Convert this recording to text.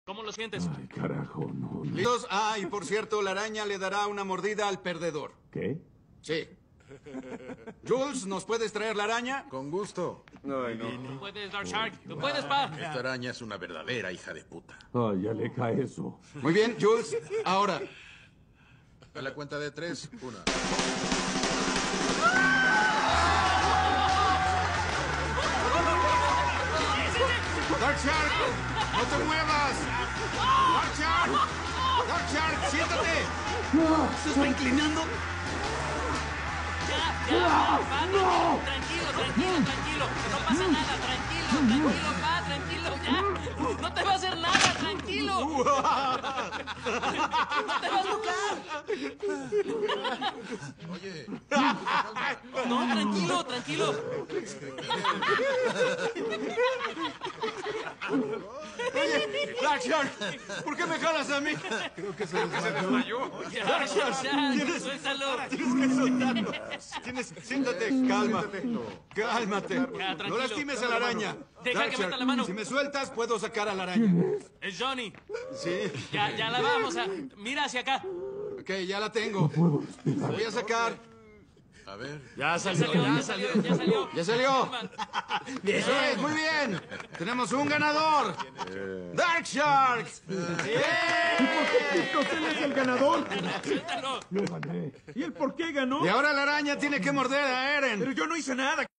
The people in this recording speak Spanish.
¿Cómo lo sientes? Ay, carajo, no. ¿Listos? Ah, y por cierto, la araña le dará una mordida al perdedor. ¿Qué? Sí. Jules, ¿nos puedes traer la araña? Con gusto. Tú puedes, Dark Shark. Tú puedes, pa. Esta araña es una verdadera hija de puta. Ay, ya le cae eso. Muy bien, Jules. Ahora. A la cuenta de 3, 1. Dark Shark, no te muevas. Dark Shark, Dark Shark, siéntate. ¿Se está inclinando? Ya, pa, tranquilo. No pasa nada, tranquilo, pa, tranquilo, ya. No te va a hacer nada, tranquilo. No te va a tocar. Oye, No, tranquilo. Oye, Dark Shark, ¿por qué me jalas a mí? Creo que se desmayó. Ya, suéltalo. Tienes que soltarlo. Siéntate, cálmate. Cálmate. Ya, tranquilo. No lastimes a la araña. Deja Dark que Shark, meta la mano. si me sueltas, puedo sacar a la araña. Es Johnny. Sí. Ya la vamos a... Mira hacia acá. Ok, ya la tengo. La voy a sacar. a ver. Ya Ya salió. Ya salió. Eso es, muy bien. Tenemos un ganador. Dark Shark. Entonces él es el ganador. Suéltalo. Yo gané. ¿Y él por qué ganó? Y ahora la araña tiene que morder a Eren. Pero yo no hice nada.